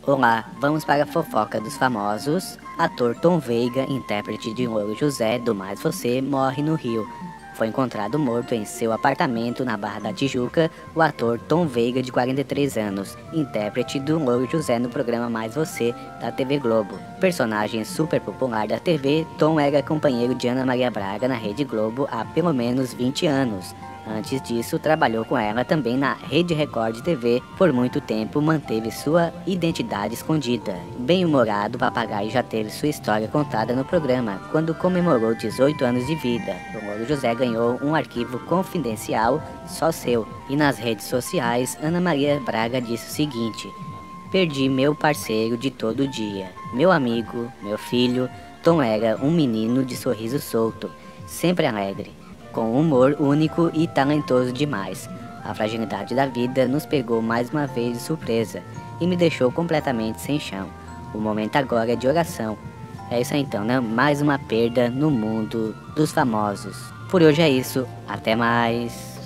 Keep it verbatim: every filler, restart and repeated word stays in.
Olá, vamos para a fofoca dos famosos. Ator Tom Veiga, intérprete de Louro José do Mais Você, morre no Rio. Foi encontrado morto em seu apartamento na Barra da Tijuca o ator Tom Veiga, de quarenta e três anos, intérprete do Louro José no programa Mais Você, da T V Globo. Personagem super popular da T V, Tom era companheiro de Ana Maria Braga na Rede Globo há pelo menos vinte anos. Antes disso, trabalhou com ela também na Rede Record T V. Por muito tempo, manteve sua identidade escondida. Bem-humorado, o papagaio já teve sua história contada no programa, quando comemorou dezoito anos de vida. O Louro José ganhou um arquivo confidencial só seu. E nas redes sociais, Ana Maria Braga disse o seguinte: "Perdi meu parceiro de todo dia, meu amigo, meu filho. Tom era um menino de sorriso solto, sempre alegre, com humor único e talentoso demais. A fragilidade da vida nos pegou mais uma vez de surpresa e me deixou completamente sem chão. O momento agora é de oração." É isso aí então, né? Mais uma perda no mundo dos famosos. Por hoje é isso, até mais.